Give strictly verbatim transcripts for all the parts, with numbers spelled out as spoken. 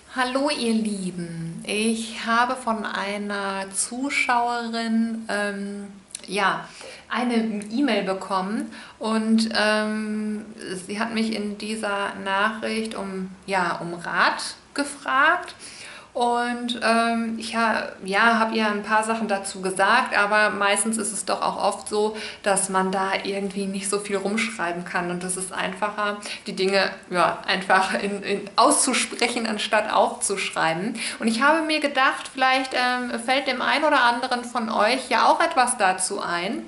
Hallo ihr Lieben, ich habe von einer Zuschauerin ähm, ja, eine E-Mail bekommen und ähm, sie hat mich in dieser Nachricht um, ja, um Rat gefragt. Und ähm, ich ha, ja, habe ihr ein paar Sachen dazu gesagt, aber meistens ist es doch auch oft so, dass man da irgendwie nicht so viel rumschreiben kann. Und es ist einfacher, die Dinge ja, einfach in, in, auszusprechen, anstatt aufzuschreiben. Und ich habe mir gedacht, vielleicht ähm, fällt dem einen oder anderen von euch ja auch etwas dazu ein.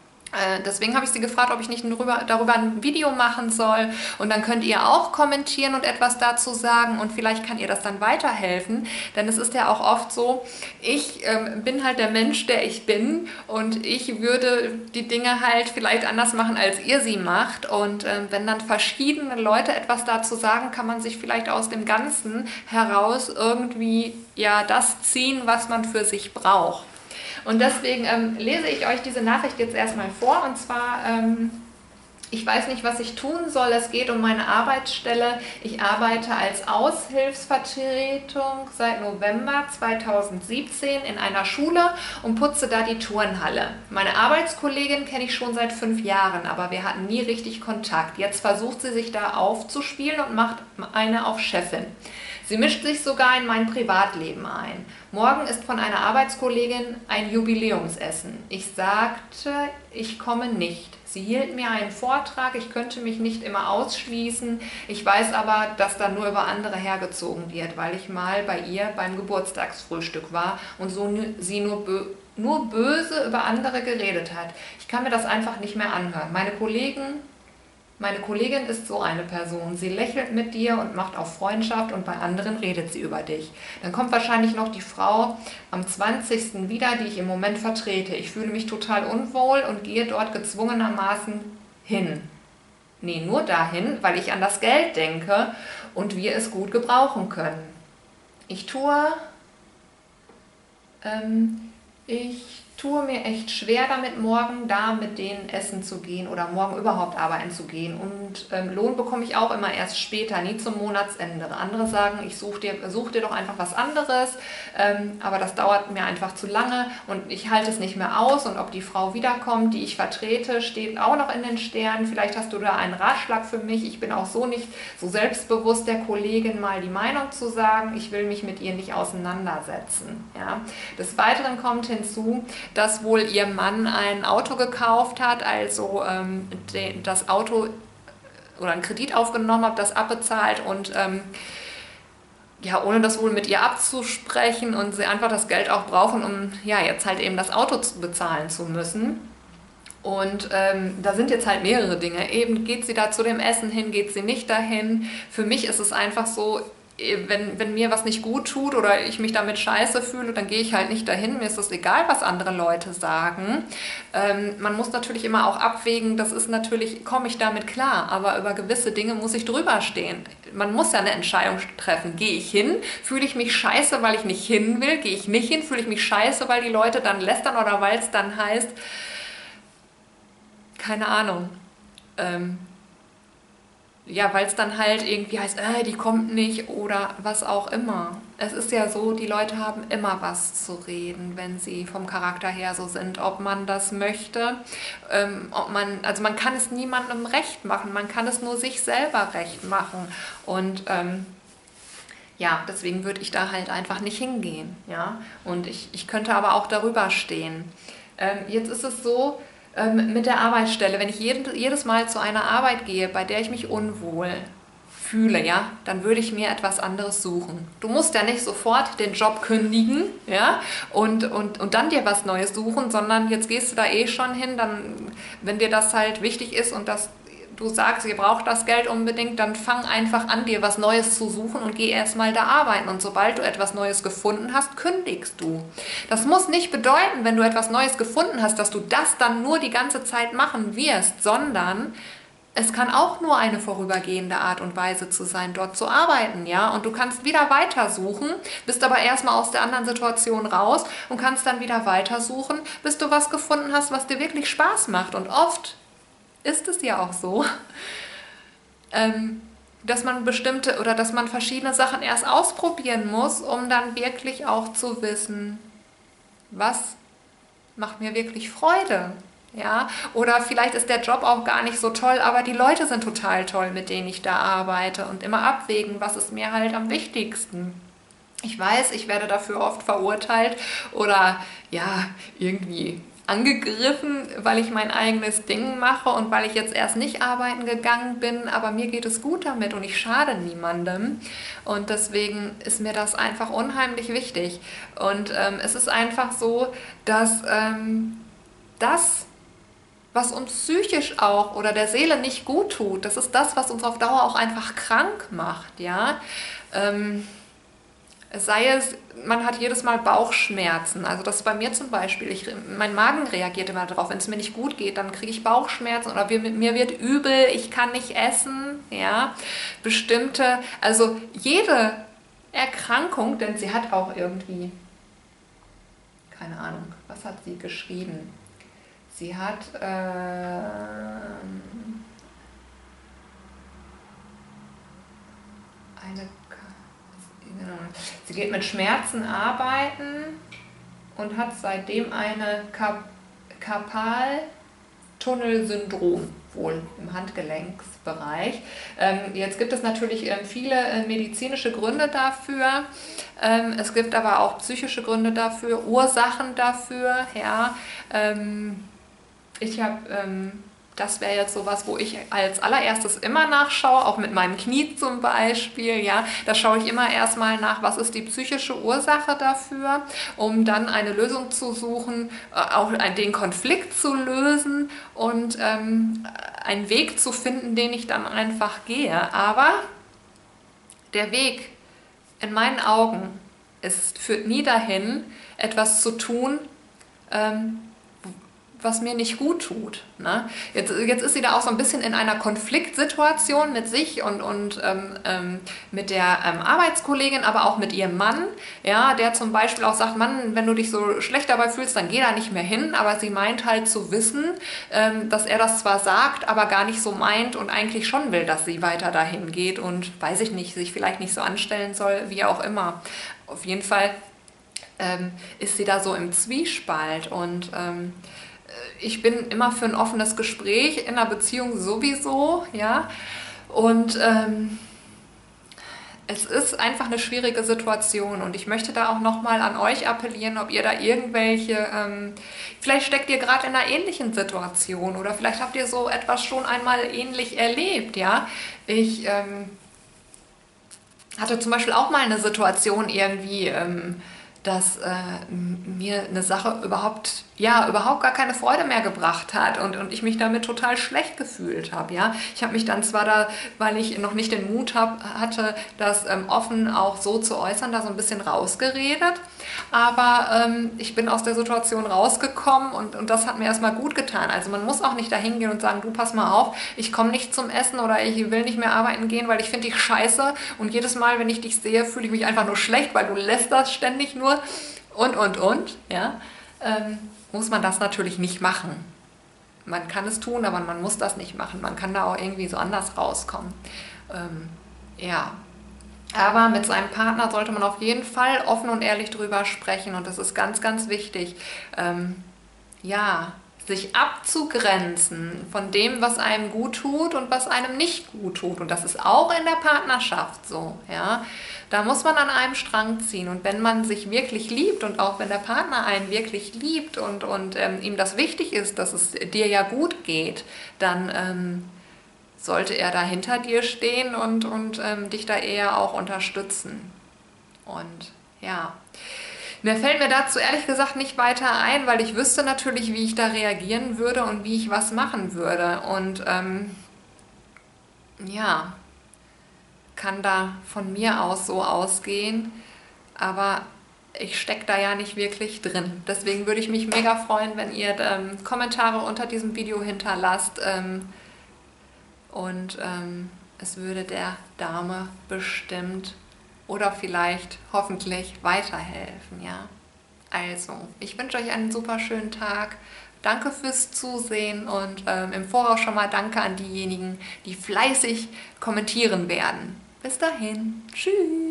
Äh, Deswegen habe ich sie gefragt, ob ich nicht darüber, darüber ein Video machen soll. Und dann könnt ihr auch kommentieren und etwas dazu sagen. Und vielleicht kann ihr das dann weiterhelfen. Denn es ist ja auch oft so, ich ähm, bin halt der Mensch, der ich bin. Und ich würde die Dinge halt vielleicht anders machen, als ihr sie macht. Und ähm, wenn dann verschiedene Leute etwas dazu sagen, kann man sich vielleicht aus dem Ganzen heraus irgendwie ja das ziehen, was man für sich braucht. Und deswegen ähm, lese ich euch diese Nachricht jetzt erstmal vor. Und zwar, ähm, ich weiß nicht, was ich tun soll. Es geht um meine Arbeitsstelle. Ich arbeite als Aushilfsvertretung seit November zweitausendsiebzehn in einer Schule und putze da die Turnhalle. Meine Arbeitskollegin kenne ich schon seit fünf Jahren, aber wir hatten nie richtig Kontakt. Jetzt versucht sie sich da aufzuspielen und macht eine auf Chefin. Sie mischt sich sogar in mein Privatleben ein. Morgen ist von einer Arbeitskollegin ein Jubiläumsessen. Ich sagte, ich komme nicht. Sie hielt mir einen Vortrag, ich könnte mich nicht immer ausschließen. Ich weiß aber, dass da nur über andere hergezogen wird, weil ich mal bei ihr beim Geburtstagsfrühstück war und so sie nur, bö nur böse über andere geredet hat. Ich kann mir das einfach nicht mehr anhören. Meine Kollegen Meine Kollegin ist so eine Person. Sie lächelt mit dir und macht auf Freundschaft und bei anderen redet sie über dich. Dann kommt wahrscheinlich noch die Frau am zwanzigsten wieder, die ich im Moment vertrete. Ich fühle mich total unwohl und gehe dort gezwungenermaßen hin. Nee, nur dahin, weil ich an das Geld denke und wir es gut gebrauchen können. Ich tue, ähm, ich tue mir echt schwer damit, morgen da mit denen essen zu gehen oder morgen überhaupt arbeiten zu gehen. Und ähm, Lohn bekomme ich auch immer erst später, nie zum Monatsende. Andere sagen, ich suche dir, such dir doch einfach was anderes, ähm, aber das dauert mir einfach zu lange und ich halte es nicht mehr aus. Und ob die Frau wiederkommt, die ich vertrete, steht auch noch in den Sternen. Vielleicht hast du da einen Ratschlag für mich. Ich bin auch so nicht so selbstbewusst, der Kollegin mal die Meinung zu sagen. Ich will mich mit ihr nicht auseinandersetzen. Ja? Des Weiteren kommt hinzu, dass wohl ihr Mann ein Auto gekauft hat, also ähm, de, das Auto oder einen Kredit aufgenommen hat, das abbezahlt und ähm, ja, ohne das wohl mit ihr abzusprechen und sie einfach das Geld auch brauchen, um ja jetzt halt eben das Auto zu bezahlen zu müssen. Und ähm, da sind jetzt halt mehrere Dinge. Eben geht sie da zu dem Essen hin, geht sie nicht dahin. Für mich ist es einfach so, Wenn, wenn mir was nicht gut tut oder ich mich damit scheiße fühle, dann gehe ich halt nicht dahin. Mir ist es egal, was andere Leute sagen. Ähm, man muss natürlich immer auch abwägen, das ist natürlich, komme ich damit klar, aber über gewisse Dinge muss ich drüber stehen. Man muss ja eine Entscheidung treffen. Gehe ich hin? Fühle ich mich scheiße, weil ich nicht hin will? Gehe ich nicht hin? Fühle ich mich scheiße, weil die Leute dann lästern oder weil es dann heißt, keine Ahnung, ähm, ja, weil es dann halt irgendwie heißt, äh, die kommt nicht oder was auch immer. Es ist ja so, die Leute haben immer was zu reden, wenn sie vom Charakter her so sind, ob man das möchte, ähm, ob man, also man kann es niemandem recht machen, man kann es nur sich selber recht machen und ähm, ja, deswegen würde ich da halt einfach nicht hingehen, ja, und ich, ich könnte aber auch darüber stehen. Ähm, jetzt ist es so, ähm, mit der Arbeitsstelle, wenn ich jed, jedes Mal zu einer Arbeit gehe, bei der ich mich unwohl fühle, ja, dann würde ich mir etwas anderes suchen. Du musst ja nicht sofort den Job kündigen, ja, und, und, und dann dir was Neues suchen, sondern jetzt gehst du da eh schon hin, dann, wenn dir das halt wichtig ist und das du sagst, ihr braucht das Geld unbedingt, dann fang einfach an, dir was Neues zu suchen und geh erstmal da arbeiten. Und sobald du etwas Neues gefunden hast, kündigst du. Das muss nicht bedeuten, wenn du etwas Neues gefunden hast, dass du das dann nur die ganze Zeit machen wirst, sondern es kann auch nur eine vorübergehende Art und Weise zu sein, dort zu arbeiten, ja. Und du kannst wieder weitersuchen, bist aber erstmal aus der anderen Situation raus und kannst dann wieder weitersuchen, bis du was gefunden hast, was dir wirklich Spaß macht. Und oft ist es ja auch so, ähm, dass man bestimmte oder dass man verschiedene Sachen erst ausprobieren muss, um dann wirklich auch zu wissen, was macht mir wirklich Freude. Ja? Oder vielleicht ist der Job auch gar nicht so toll, aber die Leute sind total toll, mit denen ich da arbeite, und immer abwägen, was ist mir halt am wichtigsten. Ich weiß, ich werde dafür oft verurteilt oder ja, irgendwie angegriffen, weil ich mein eigenes Ding mache und weil ich jetzt erst nicht arbeiten gegangen bin, aber mir geht es gut damit und ich schade niemandem, und deswegen ist mir das einfach unheimlich wichtig. Und ähm, es ist einfach so, dass ähm, das, was uns psychisch auch oder der Seele nicht gut tut, das ist das, was uns auf Dauer auch einfach krank macht, ja. Ähm, Sei es, man hat jedes Mal Bauchschmerzen. Also das ist bei mir zum Beispiel. Ich, mein Magen reagiert immer darauf. Wenn es mir nicht gut geht, dann kriege ich Bauchschmerzen oder mir wird übel, ich kann nicht essen. Ja, bestimmte, also jede Erkrankung, denn sie hat auch irgendwie, keine Ahnung, was hat sie geschrieben? Sie hat äh, eine Sie geht mit Schmerzen arbeiten und hat seitdem eine Karpaltunnelsyndrom, wohl im Handgelenksbereich. Ähm, jetzt gibt es natürlich ähm, viele äh, medizinische Gründe dafür. Ähm, es gibt aber auch psychische Gründe dafür, Ursachen dafür. Ja. Ähm, ich habe... Ähm, Das wäre jetzt sowas, wo ich als allererstes immer nachschaue, auch mit meinem Knie zum Beispiel. Ja, da schaue ich immer erstmal nach, was ist die psychische Ursache dafür, um dann eine Lösung zu suchen, auch den Konflikt zu lösen und ähm, einen Weg zu finden, den ich dann einfach gehe. Aber der Weg in meinen Augen ist, führt nie dahin, etwas zu tun, ähm, was mir nicht gut tut. Ne? Jetzt, jetzt ist sie da auch so ein bisschen in einer Konfliktsituation mit sich und, und ähm, ähm, mit der ähm, Arbeitskollegin, aber auch mit ihrem Mann, ja, der zum Beispiel auch sagt, Mann, wenn du dich so schlecht dabei fühlst, dann geh da nicht mehr hin, aber sie meint halt zu wissen, ähm, dass er das zwar sagt, aber gar nicht so meint und eigentlich schon will, dass sie weiter dahin geht und, weiß ich nicht, sich vielleicht nicht so anstellen soll, wie auch immer. Auf jeden Fall ähm, ist sie da so im Zwiespalt, und ähm, ich bin immer für ein offenes Gespräch in einer Beziehung sowieso, ja, und ähm, es ist einfach eine schwierige Situation, und ich möchte da auch nochmal an euch appellieren, ob ihr da irgendwelche, ähm, vielleicht steckt ihr gerade in einer ähnlichen Situation oder vielleicht habt ihr so etwas schon einmal ähnlich erlebt, ja. Ich ähm, hatte zum Beispiel auch mal eine Situation irgendwie, ähm, dass äh, mir eine Sache überhaupt, ja, überhaupt gar keine Freude mehr gebracht hat und, und ich mich damit total schlecht gefühlt habe. Ja? Ich habe mich dann zwar da, weil ich noch nicht den Mut hab, hatte, das ähm, offen auch so zu äußern, da so ein bisschen rausgeredet, aber ähm, ich bin aus der Situation rausgekommen, und, und das hat mir erstmal gut getan. Also man muss auch nicht dahin gehen und sagen, du, pass mal auf, ich komme nicht zum Essen oder ich will nicht mehr arbeiten gehen, weil ich finde dich scheiße, und jedes Mal, wenn ich dich sehe, fühle ich mich einfach nur schlecht, weil du lästerst ständig nur. Und, und, und, ja, ähm, muss man das natürlich nicht machen. Man kann es tun, aber man muss das nicht machen. Man kann da auch irgendwie so anders rauskommen. Ähm, ja, aber mit seinem Partner sollte man auf jeden Fall offen und ehrlich drüber sprechen, und das ist ganz, ganz wichtig. Ähm, ja, sich abzugrenzen von dem, was einem gut tut und was einem nicht gut tut. Und das ist auch in der Partnerschaft so, ja. Da muss man an einem Strang ziehen, und wenn man sich wirklich liebt und auch wenn der Partner einen wirklich liebt und, und ähm, ihm das wichtig ist, dass es dir ja gut geht, dann ähm, sollte er da hinter dir stehen und, und ähm, dich da eher auch unterstützen. Und ja, mir fällt mir dazu ehrlich gesagt nicht weiter ein, weil ich wüsste natürlich, wie ich da reagieren würde und wie ich was machen würde. Und ähm, ja, kann da von mir aus so ausgehen, aber ich stecke da ja nicht wirklich drin. Deswegen würde ich mich mega freuen, wenn ihr ähm, Kommentare unter diesem Video hinterlasst, ähm, und ähm, es würde der Dame bestimmt oder vielleicht hoffentlich weiterhelfen, ja. Also, ich wünsche euch einen super schönen Tag, Danke fürs Zusehen und ähm, im Voraus schon mal danke an diejenigen, die fleißig kommentieren werden. Bis dahin. Tschüss.